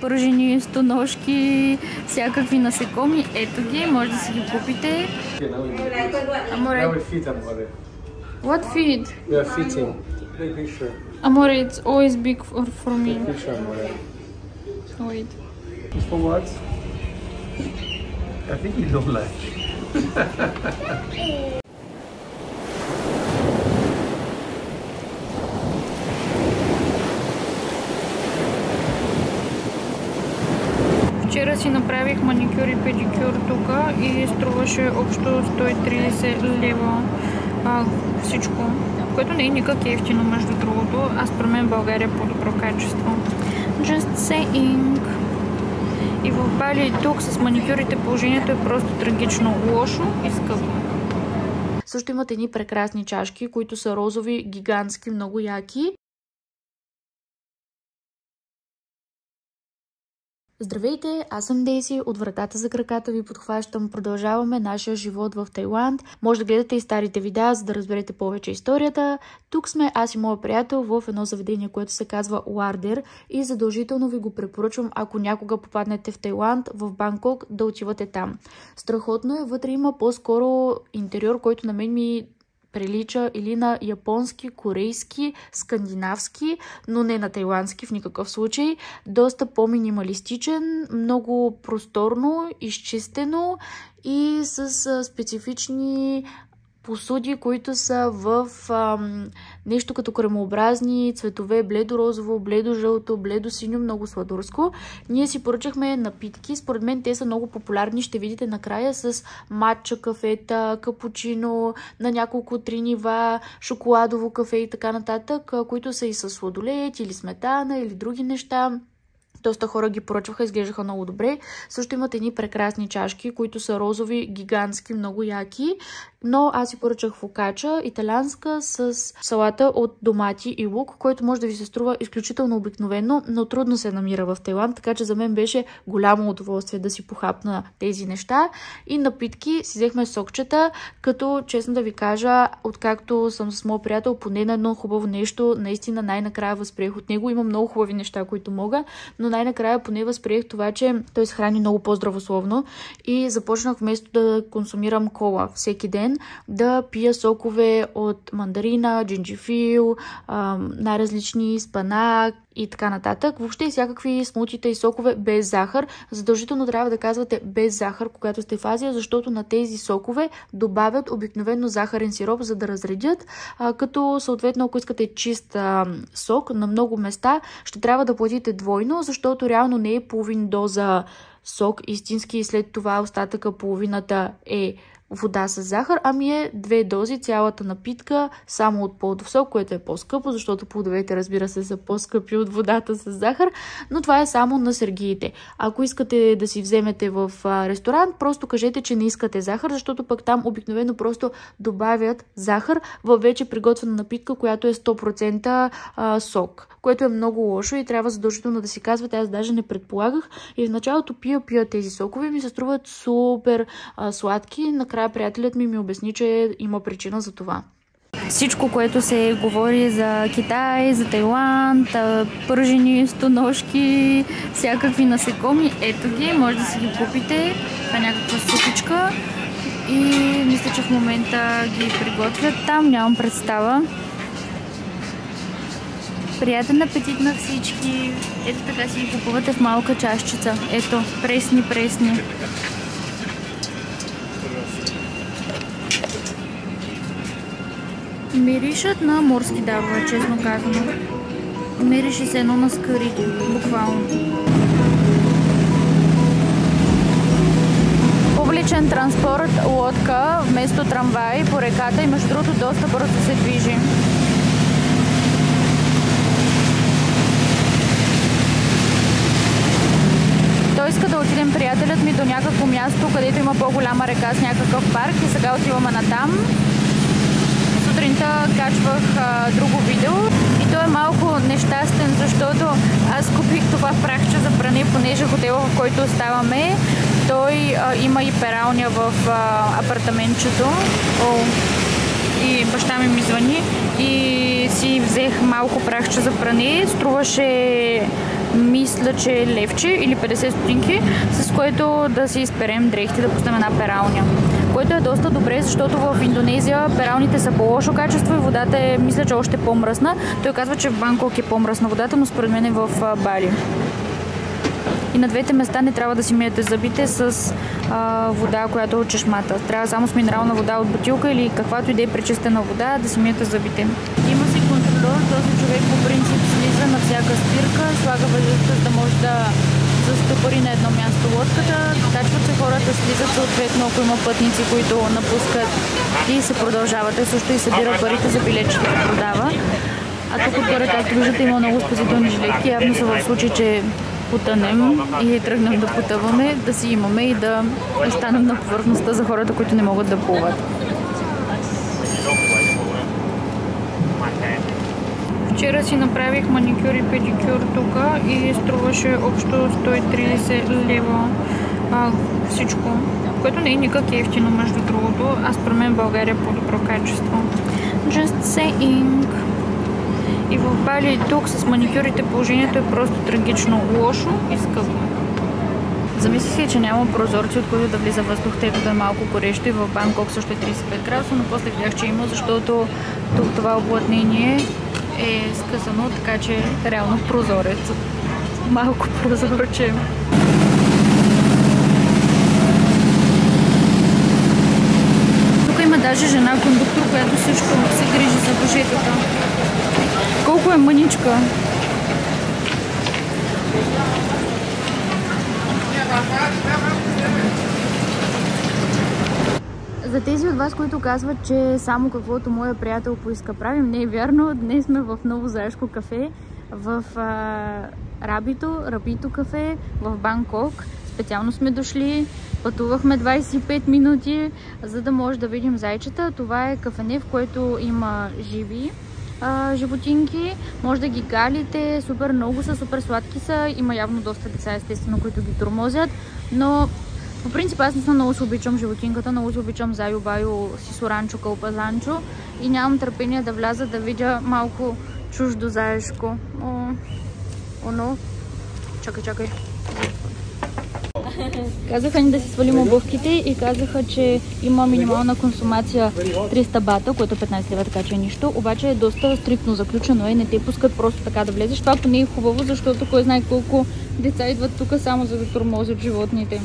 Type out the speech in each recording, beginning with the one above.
пръжени стоножки, всякакви насекоми. Ето ги, може да си ги купите. Amore. Now we feed Amore. What feed? We are feeding. Big picture. Amore, it's always big for me. Big picture, Amore. Wait. For what? I think you don't like. Вчера си направих маникюр и педикюр тук и струваше общо 130 лева всичко, което не е никак ефтино между другото, а според мен в България е по-добро качество. Just saying. И в Бали тук с маникюрите положението е просто трагично лошо и скъпо. Също имат едни прекрасни чашки, които са розови, гигантски, много яки. Здравейте, аз съм Дейси, от вратата за краката ви подхващам. Продължаваме нашия живот в Тайланд. Може да гледате и старите видеа, за да разберете повече историята. Тук сме аз и моя приятел в едно заведение, което се казва Уардер и задължително ви го препоръчвам, ако някога попаднете в Тайланд, в Банкок, да отивате там. Страхотно е, вътре има по-скоро интериор, който на мен ми прилича или на японски, корейски, скандинавски, но не на тайландски в никакъв случай. Доста по-минималистичен, много просторно, изчистено и с специфични посуди, които са в нещо като кремообразни цветове, бледо-розово, бледо-жълто, бледо-синьо, много сладурско. Ние си поръчахме напитки, според мен те са много популярни, ще видите накрая, с матча кафета, капучино, на няколко 3 нива, шоколадово кафе и така нататък, които са и с сладолед или сметана или други неща. Доста хора ги поръчваха, изглеждаха много добре. Също имат едни прекрасни чашки, които са розови, гигантски, много яки. Но аз си поръчах фокача, италианска, с салата от домати и лук, който може да ви се струва изключително обикновено, но трудно се намира в Тайланд, така че за мен беше голямо удоволствие да си похапна тези неща. И напитки си взехме сокчета, като честно да ви кажа, откакто съм с моят приятел, поне на едно хубаво нещо, наистина най-накрая възприех от него. Има много хубави неща, които мога, но най-накрая поне възприех това, че той се храни много по-здравословно и започнах вместо да консумирам кола всеки ден, да пия сокове от мандарина, джинджифил, най-различни спанак и така нататък. Въобще всякакви смутита и сокове без захар. Задължително трябва да казвате без захар, когато сте в Азия, защото на тези сокове добавят обикновено захарен сироп, за да разредят, като съответно ако искате чист сок на много места, ще трябва да платите двойно, защото реално не е половин доза сок истински и след това остатъка половината е вода с захар, ами е 2 дози цялата напитка само от плодов сок, което е по-скъпо, защото плодовете, разбира се, са по-скъпи от водата с захар, но това е само на сергиите. Ако искате да си вземете в ресторант, просто кажете, че не искате захар, защото пък там обикновено просто добавят захар във вече приготвена напитка, която е 100% сок, което е много лошо и трябва задължително да си казвате. Аз даже не предполагах и в началото пия тези сокове ми се струват супер сладки. Накрая приятелят ми обясни, че има причина за това. Всичко, което се говори за Китай, за Тайланд, пържени стоножки, всякакви насекоми, ето ги, може да си ги купите. Това е някаква супичка и мисля, че в момента ги приготвят там, нямам представа. Приятен апетит на всички. Ето така си ги купувате в малка чашчица. Ето, пресни. Миришат на морски дабове, честно казано. Мирише се едно на скарито, буквално. Публичен транспорт, лодка, вместо трамвай по реката и между другото доста бързо се движи. Той иска да отидем, приятелят ми, до някакво място, където има по-голяма река с някакъв парк и сега отиваме натам. Сутринта качвах друго видео и той е малко нещастен, защото аз купих това прахче за пране, понеже хотела, в който оставаме, той има и пералня в апартаментчето. И баща ми звъни и си взех малко прахче за пране. Струваше мисля, че левче или 50 стотинки, с което да си изперем дрехите, да пуснем една пералня. Което е доста добре, защото в Индонезия пералните са по-лошо качество и водата е, мисля, че още по-мръсна. Той казва, че в Банкок е по-мръсна водата, но според мен е в Бали. И на двете места не трябва да си миете зъбите с вода, която е от чешмата. Трябва само с минерална вода от бутилка или каквато и да е пречистена вода да си миете зъбите. Има си контролер, този човек по принцип слиза на всяка спирка, слага въздуха, за да може да застопари на едно място лодката. Качват се хората, слизат съответно, ако има пътници, които напускат и се продължават. Той също и събира парите за билетчета да продава. А тук отгоре, както виждате, има много спасителни жилетки. Явно са в случай, че потънем и тръгнем да потъваме, да си имаме и да останем на повърхността за хората, които не могат да плуват. Вчера си направих маникюр и педикюр тук и струваше общо 130 лева всичко, което не е никак ефтино, между другото, а според мен в България е по-добро качество. Just saying. И в Бали тук с маникюрите положението е просто трагично лошо и скъпо. Замислих се, че няма прозорци, от които да влиза въздух, тъй като е малко горещо и в Банкок също е 35 градуса, но после видях, че има, защото тук това облатнение е скъсано, така че е реално прозорец. Малко прозорче. Тук има даже жена кондуктор, която също се грижи за въжетата. Колко е мъничка! За тези от вас, които казват, че само каквото моя приятел поиска правим, не е вярно. Днес сме в Ново заешко кафе, в Рабито кафе в Банкок. Специално сме дошли, пътувахме 25 минути, за да може да видим зайчета. Това е кафене, в което има живи животинки, може да ги галите, супер много са, супер сладки са, има явно доста деца, естествено, които ги тормозят, но по принцип аз не съм много се обичам животинката, много се обичам Зайо, Байо, Сисоранчо, Кълпазанчо и нямам търпение да вляза да видя малко чуждо заешко. Оно, чакай. Казаха ни да си свалим обувките и казаха, че има минимална консумация 300 бата, което е 15 лева, така че е нищо. Обаче е доста стриктно заключено и не те пускат просто така да влезеш. Това поне е хубаво, защото кой знае колко деца идват тук само за да тормозят животните.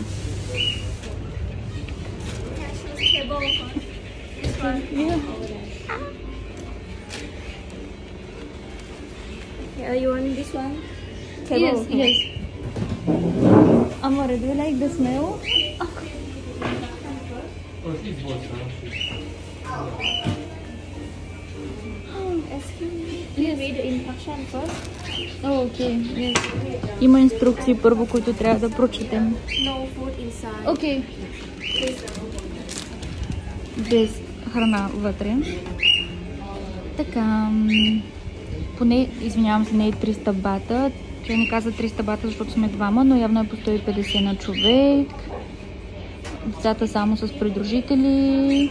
You want this one? Yes. Amore, do you like the smell? Okay. Yes. Има инструкции първо, които трябва да прочетем. No food inside. Окей. Без храна вътре. Така, поне, извинявам се, не е 300 бата. Че не каза 300 бата, защото сме двама, но явно е по 150 на човек. Децата само с придружители.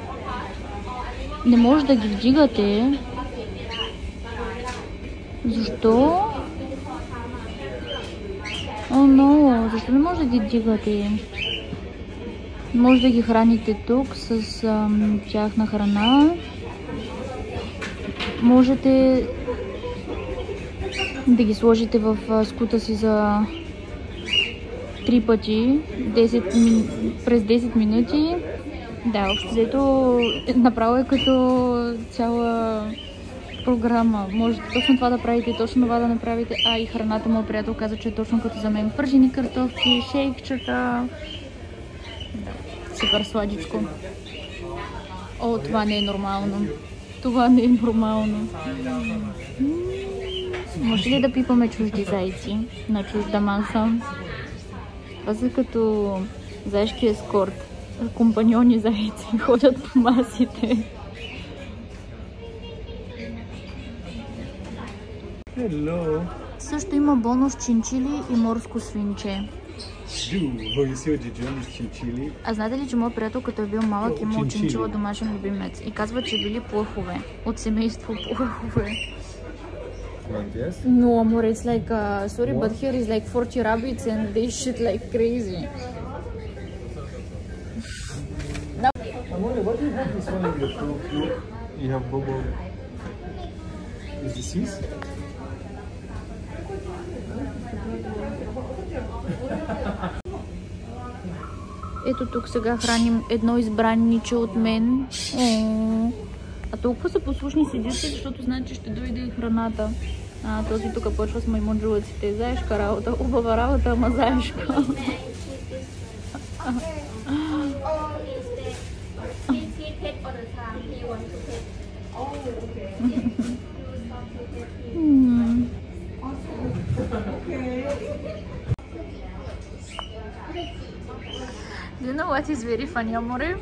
Не може да ги вдигате. Защо? Но, защо не може да ги вдигате? Може да ги храните тук с тяхна храна. Можете да ги сложите в скута си за 3 пъти през 10 минути. Да, общо взето направо е като цяла програма. Можете точно това да правите, точно това да направите. И храната моят приятел каза, че е точно като за мен. Пържени картофки, шейкчета. Да, супер сладичко. Това не е нормално. Това не е нормално. Може ли да пипаме чужди зайци на чужда маса? Това са като заешки ескорт. Компаньони зайци ходят по масите. Hello. Също има бонус чинчили и морско свинче. А знаете ли, че моят приятел, като е бил малък, имал чинчила домашен любимец и казва, че били плъхове. От семейство плъхове. month, yes? No, amor, it's like, sorry, but here is like 40 rabbits and they shit like crazy. Amore, what do you have this one in your throat? Look, you have Bobo. Is this his? Ето тук сега храним едно избранниче от мен. А толкова са послушни седите, защото знаят, че ще дойде храната. Този тук почва с маймунджулъците. Заешка работа, хубава работа, ама заешка. Do you know what is very funny, amore?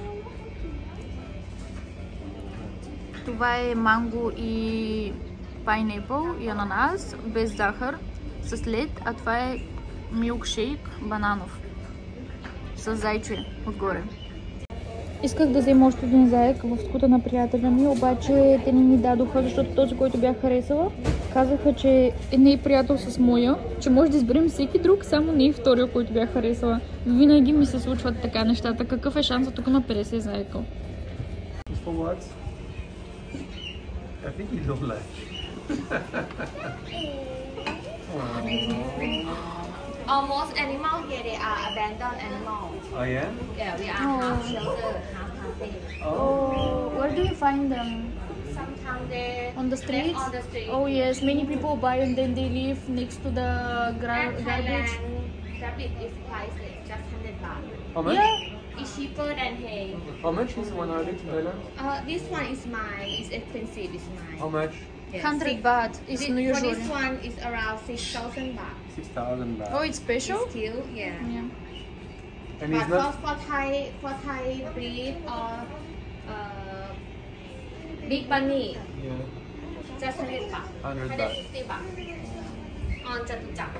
Това е манго и пайнепъл и ананас без захар с лед, а това е милкшейк бананов с зайче отгоре. Исках да взема още един заек в скута на приятеля ми, обаче те не ни дадоха, защото този, който бях харесала, казаха, че не е приятел с моя, че може да изберем всеки друг, само не и втория, който бях харесала. Винаги ми се случват така нещата. Какъв е шансът тук на 50 заека? For what? I think you don't like. Almost animal here, they are abandoned animals. Oh yeah? Yeah, we are half shelter, half cafe. Oh, where do you find them? Sometimes they On the streets? On the street. Oh yes, many people buy and then they live next to the And garbage. Thailand, rabbit is priceless, just 100 baht. How much? Yeah. It's cheaper than hay. How much is one rabbit in Thailand? This one is mine. It's expensive. It's mine. How much? Yes. 100 baht is For usually. this one is around 6,000 baht. 6,000 baht. Oh, it's special? It's cute, yeah. Yeah. And But it's not. for Thai breed or big bunny, Yeah. just 100 baht. 100 baht. 150 baht. On Chatuchak.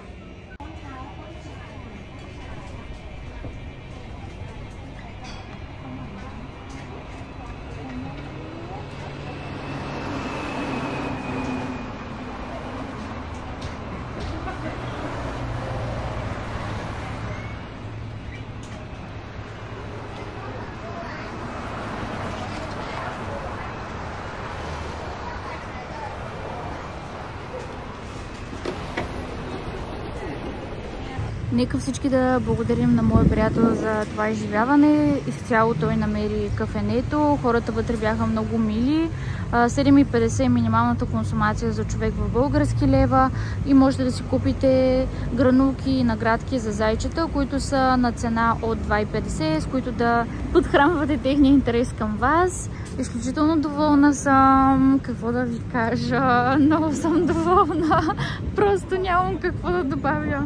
Нека всички да благодарим на моя приятел за това изживяване. Изцяло той намери кафенето. Хората вътре бяха много мили. 7,50 е минималната консумация за човек в български лева и можете да си купите гранулки и наградки за зайчета, които са на цена от 2,50, с които да подхранвате техния интерес към вас. Изключително доволна съм. Какво да ви кажа? Много съм доволна. Просто нямам какво да добавя.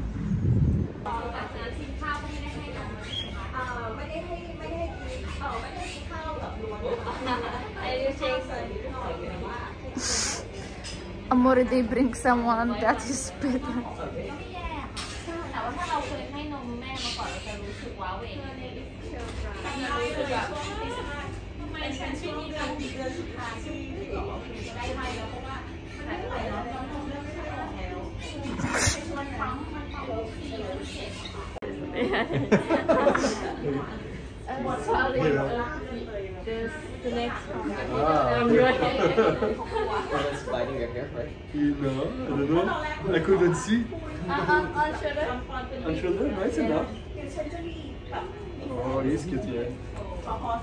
Amore, they bring someone that is better. แต่ว่าถ้าเราเคยให้นมแม่มาก่อนเราจะรู้สึกว้าเหวไม่ฉันช่วงนี้เราเดือนสุดท้ายที่ได้ให้แล้วเพราะว่าหายไปแล้วแล้วมันฟังมันฟังสีเจ็บ Sorry. The next one. I'm good. It's biting your hair, right? No, I don't know. I couldn't see. On shoulder. On shoulder, nice enough. Oh, he's cute, yeah. Oh.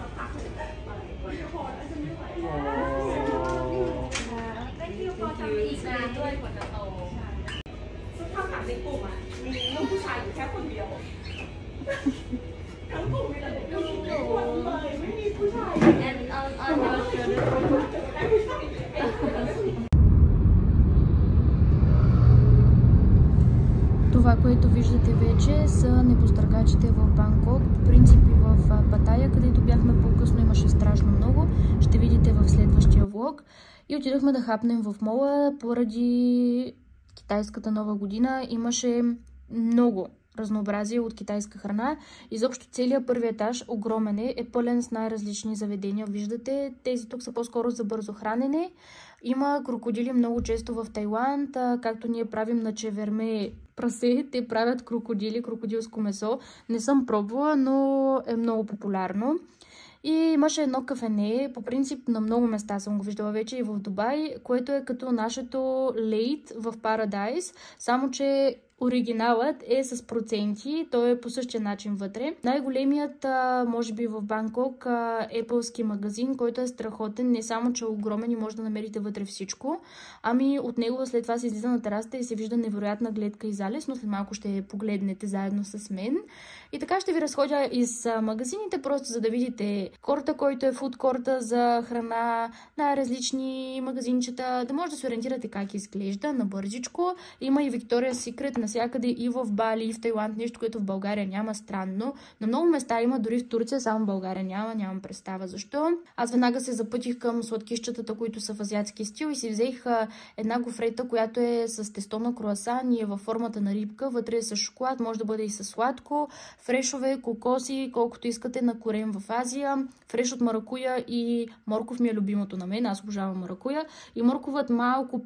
อีกนานด้วยกว่าจะโตซึ่งเท่ากับในกลุ่มอ่ะมีลูกผู้ชายอยู่แค่คนเดียวทั้งกลุ่มมีแต่เด็กผู้หญิงทุกคนเลยไม่มีผู้ชาย And on your shoulder. Това, което виждате вече, са небостъргачите в Банкок. По принцип и в Паттая, където бяхме по-късно, имаше страшно много. Ще видите в следващия влог. И отидохме да хапнем в мола поради китайската нова година. Имаше много разнообразие от китайска храна. Изобщо целият първи етаж, огромен е пълен с най-различни заведения. Виждате, тези тук са по-скоро за бързо хранене. Има крокодили много често в Тайланд, както ние правим на чеверме прасе, те правят крокодили, крокодилско месо. Не съм пробвала, но е много популярно. И имаше едно кафене, по принцип на много места съм го виждала вече и в Дубай, което е като нашето лейт в Paradise, само че оригиналът е с проценти, той е по същия начин вътре. Най-големият, може би в Банкок, Apple-ски магазин, който е страхотен, не само че е огромен и може да намерите вътре всичко, ами от него след това се излиза на терасата и се вижда невероятна гледка и залез, но след малко ще погледнете заедно с мен. И така ще ви разходя из магазините, просто за да видите корта, който е фудкорта за храна, най-различни магазинчета, да може да се ориентирате как изглежда набързичко. Има и Victoria's Secret навсякъде, и в Бали, и в Тайланд, нещо, което в България няма, странно. На много места има, дори в Турция, само в България нямам представа защо. Аз веднага се запътих към сладкищата, които са в азиатски стил и си взех една гофрета, която е с тесто на круасан и е във формата на рибка, вътре е с шоколад, може да бъде и с сладко, фрешове, кокоси, колкото искате на корем в Азия, фреш от маракуя и морков ми е любимото на мен, аз обожавам маракуя. И морковът малко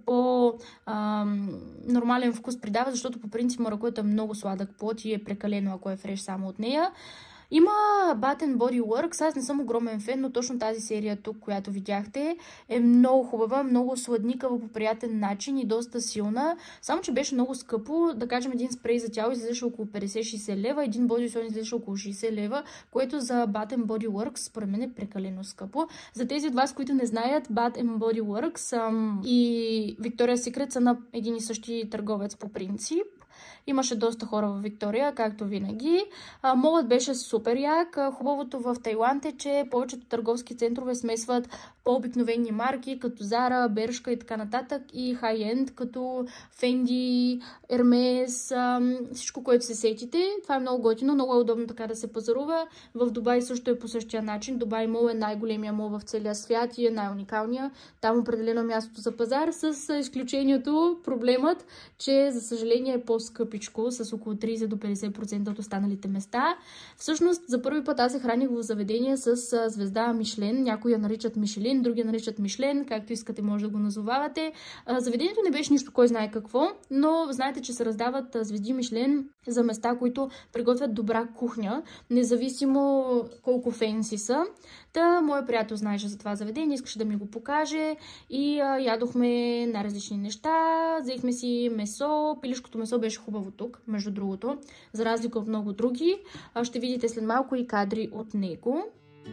по-нормален вкус придава, защото по принцип маракуята е много сладък плод и е прекалено, ако е фреш само от нея. Има Bath & Body Works, аз не съм огромен фен, но точно тази серия тук, която видяхте, е много хубава, много сладникава по приятен начин и доста силна. Само, че беше много скъпо, да кажем един спрей за тяло излизаше около 50-60 лева, един body lotion излизаше около 60 лева, което за Bath & Body Works според мен е прекалено скъпо. За тези от вас, които не знаят, Bath & Body Works и Victoria's Secret са на един и същи търговец по принцип. Имаше доста хора в Виктория, както винаги. Молът беше супер як. Хубавото в Тайланд е, че повечето търговски центрове смесват по-обикновени марки, като Zara, Bershka и така нататък, и хай-енд, като Fendi, Hermes, всичко, което се сетите. Това е много готино, много е удобно така да се пазарува. В Дубай също е по същия начин. Дубай мол е най-големия мол в целия свят и е най-уникалния. Там определено мястото за пазар, с изключението, проблемът, че за съжаление е по-скъпичко, с около 30 до 50% от останалите места. Всъщност, за първи път аз се храних в заведение с звезда Мишлен. Някои я наричат Мишелин, други я наричат Мишлен, както искате може да го назовавате. Заведението не беше нищо кой знае какво, но знаете, че се раздават звезди Мишлен за места, които приготвят добра кухня, независимо колко фенси са. Та, моят приятел знаеше за това заведение, искаше да ми го покаже и ядохме на различни неща. Взехме си месо, пилешкото месо беше хубаво тук, между другото, за разлика от много други. Ще видите след малко и кадри от него.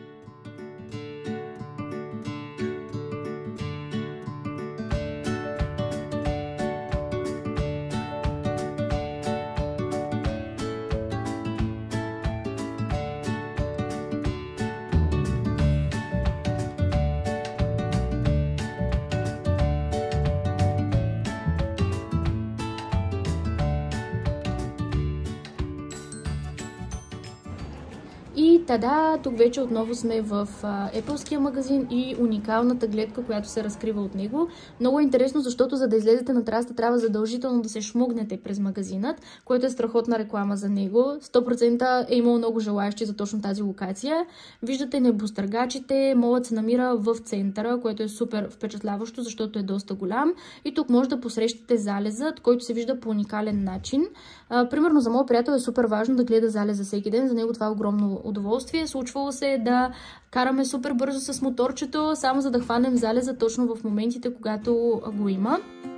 И тада, тук вече отново сме в Apple-ския магазин и уникалната гледка, която се разкрива от него. Много е интересно, защото за да излезете на терасата трябва задължително да се шмугнете през магазинът, което е страхотна реклама за него. 100% е имало много желаящи за точно тази локация. Виждате небостъргачите, молът се намира в центъра, което е супер впечатляващо, защото е доста голям. И тук може да посрещате залезът, който се вижда по уникален начин. Примерно за моят приятел е супер важно да гледа залеза всеки ден, за него това е огромно удоволствие. Случвало се да караме супер бързо с моторчето, само за да хванем залеза точно в моментите, когато го има.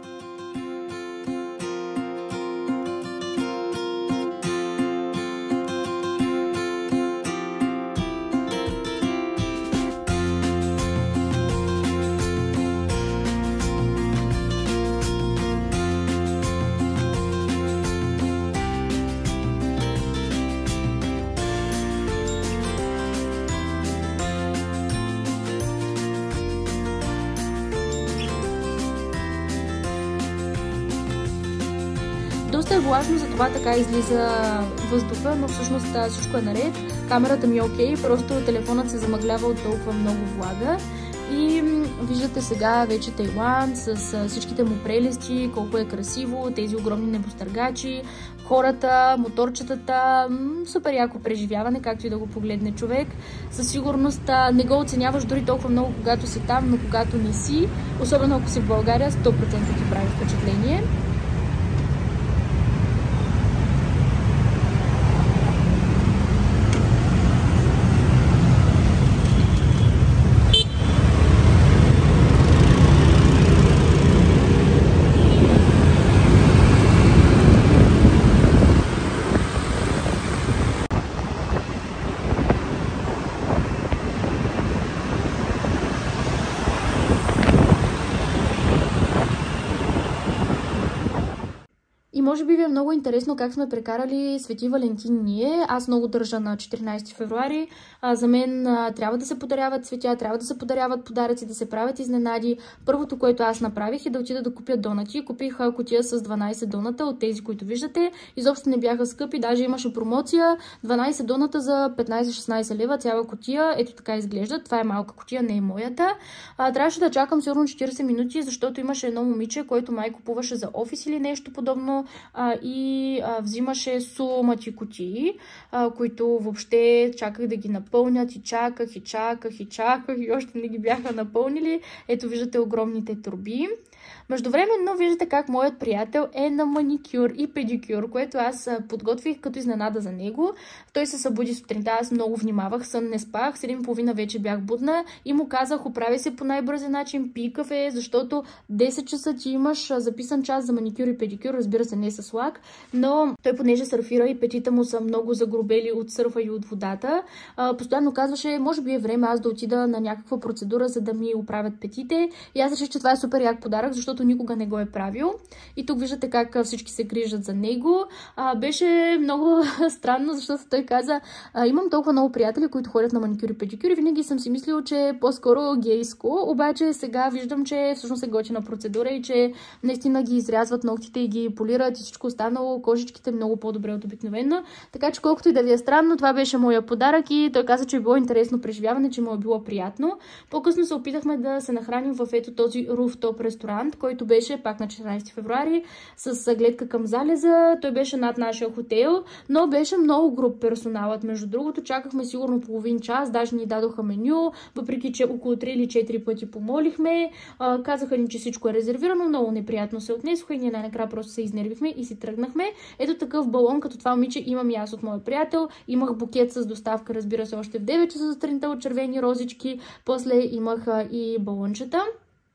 Доста е влажно, затова така излиза въздуха, но всъщност всичко е наред. Камерата ми е окей, просто телефонът се замъглява от толкова много влага. И виждате сега вече Тайланд с всичките му прелести, колко е красиво, тези огромни небостъргачи, хората, моторчетата, супер яко преживяване, както и да го погледне човек. Със сигурност не го оценяваш дори толкова много, когато си там, но когато не си, особено ако си в България, 100% ти прави впечатление. Може би ви е много интересно как сме прекарали Свети Валентин ние. Аз много държа на 14 февруари. За мен трябва да се подаряват цветя, трябва да се подаряват подаръци, да се правят изненади. Първото, което аз направих, е да отида да купя донати. Купих кутия с 12 доната от тези, които виждате. Изобщо не бяха скъпи, даже имаше промоция. 12 доната за 15-16 лева, цяла кутия. Ето така изглежда. Това е малка кутия, не е моята. Трябваше да чакам сигурно 40 минути, защото имаше едно момиче, което май купуваше за офис или нещо подобно. И взимаше сумати кутии, които въобще чаках да ги напълнят и чаках и още не ги бяха напълнили. Ето виждате огромните турби. Междувременно виждате как моят приятел е на маникюр и педикюр, което аз подготвих като изненада за него. Той се събуди сутринта, аз много внимавах, сън не спах, 7:30 вече бях будна и му казах, оправи се по най-бързия начин, пий кафе, защото 10 часа ти имаш записан час за маникюр и педикюр, разбира се не с лак, но той понеже сърфира и петите му са много загрубели от сърфа и от водата, постоянно казваше, може би е време аз да отида на някаква процедура, за да ми оправят петите и аз реших, че това е супер як подарък, защото никога не го е правил. И тук виждате как всички се грижат за него. Беше много странно, защото той каза, имам толкова много приятели, които ходят на маникюр и педикюр и винаги съм си мислил, че е по-скоро гейско, обаче сега виждам, че всъщност е готина процедура и че наистина ги изрязват ногтите и ги полират и всичко останало, кожичките много по-добре от обикновено. Така че колкото и да ви е странно, това беше моя подарък и той каза, че е било интересно преживяване, че му е било приятно. По-късно се опитахме да се нахраним в ето този руфтоп ресторант, който беше пак на 14 февруари с гледка към залеза. Той беше над нашия хотел, но беше много груб персоналът. Между другото, чакахме сигурно половин час, даже ни дадоха меню, въпреки че около 3 или 4 пъти помолихме. Казаха ни, че всичко е резервирано, много неприятно се отнесоха и ние най-накрая просто се изнервихме и си тръгнахме. Ето такъв балон, като това момиче имам и аз от моя приятел. Имах букет с доставка, разбира се, още в 9 часа за сутринта от червени розички. После имах и балончета.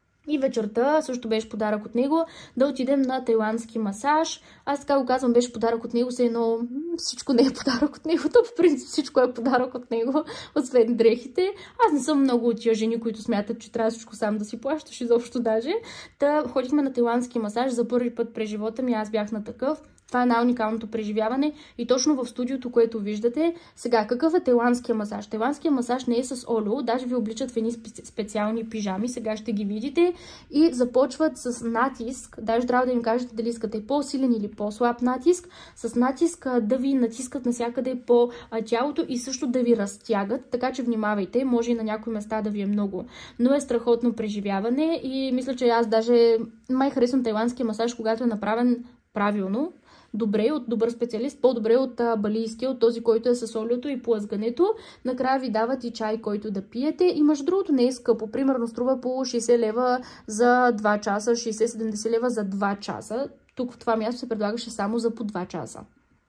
И вечерта също беше подарък от него да отидем на тайландски масаж. Аз така го казвам, беше подарък от него, но всичко не е подарък от него. То по принцип всичко е подарък от него, освен дрехите. Аз не съм много от тия жени, които смятат, че трябва всичко сам да си плащаш изобщо даже. Та ходихме на тайландски масаж за първи път през живота ми, аз бях на такъв. Това е най-уникалното преживяване и точно в студиото, което виждате. Сега, какъв е тайландския масаж? Тайландския масаж не е с олио, даже ви обличат в едни специални пижами, сега ще ги видите и започват с натиск, даже трябва да им кажете дали искате по-силен или по-слаб натиск, с натиск да ви натискат навсякъде по тялото и също да ви разтягат, така че внимавайте, може и на някои места да ви е много, но е страхотно преживяване и мисля, че аз даже май харесвам тайландския масаж, когато е направен правилно, добре, от добър специалист, по-добре от балийския, от този, който е с олиото и плъзгането. Накрая ви дават и чай, който да пиете. И между другото не е скъпо. Примерно струва по 60 лева за 2 часа, 60-70 лева за 2 часа. Тук в това място се предлагаше само за по 2 часа.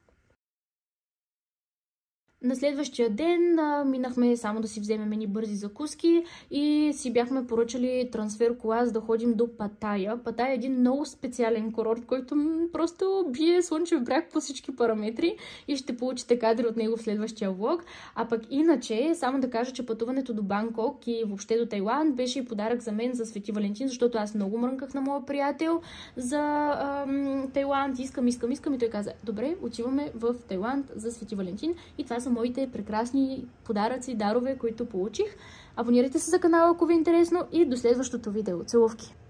На следващия ден минахме само да си вземем едни бързи закуски и си бяхме поръчали трансфер кола, за да ходим до Паттая. Паттая е един много специален курорт, който просто бие слънчев бряг по всички параметри и ще получите кадри от него в следващия влог. А пък иначе, само да кажа, че пътуването до Банкок и въобще до Тайланд беше и подарък за мен за Свети Валентин, защото аз много мрънках на моя приятел за Тайланд. Искам и той каза, добре, отиваме в Тайланд за Свети Валентин и това са моите прекрасни подаръци, дарове, които получих. Абонирайте се за канала, ако ви е интересно и до следващото видео. Целувки!